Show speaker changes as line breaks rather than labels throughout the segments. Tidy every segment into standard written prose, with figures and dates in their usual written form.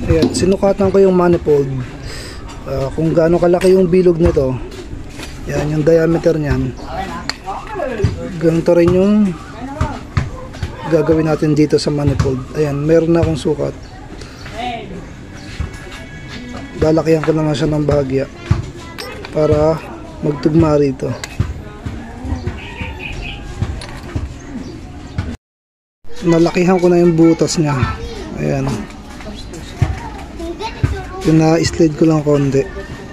Ayan, sinukatan ko yung manifold. Kung gaano kalaki yung bilog nito. Yan, yung diameter niyan. Ganito rin yung gagawin natin dito sa manifold. Ayan, meron na akong sukat. Lalakihan ko naman siya ng bahagya para magtugma rito. Nalakihan ko na yung butas niya. Ayan. Pina-slide ko lang konti.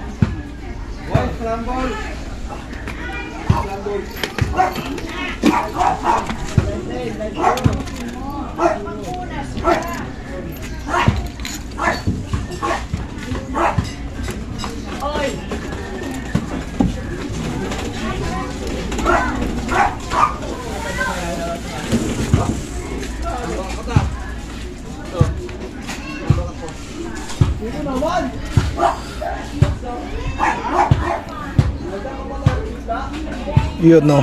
Yun, no.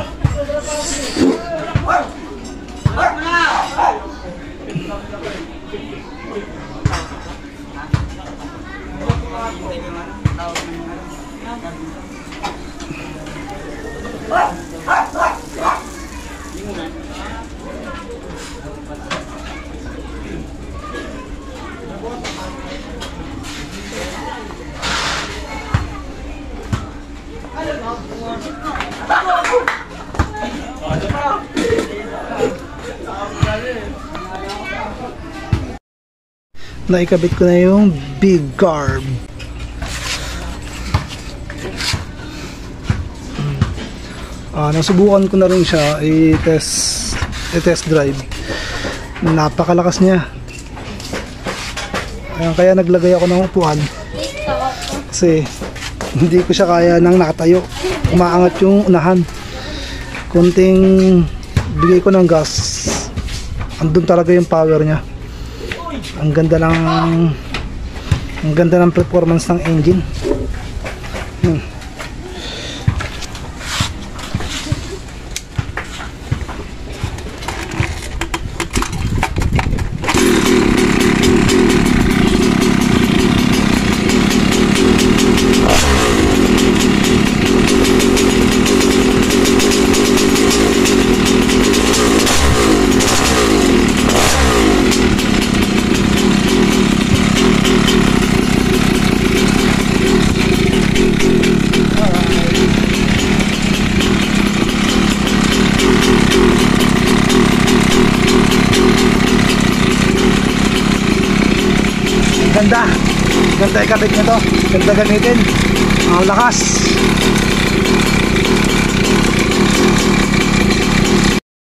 Naikabit ko na yung big carb. Nasubukan ko na rin siya i-test drive. Napakalakas niya. Kaya naglagay ako ng upuan kasi hindi ko siya kaya nang nakatayo. Umaangat yung unahan. Konting bigay ko ng gas, andun talaga yung power niya. Ang ganda ng performance ng engine. Ganda ikabit nito, ganda gamitin, ang lakas.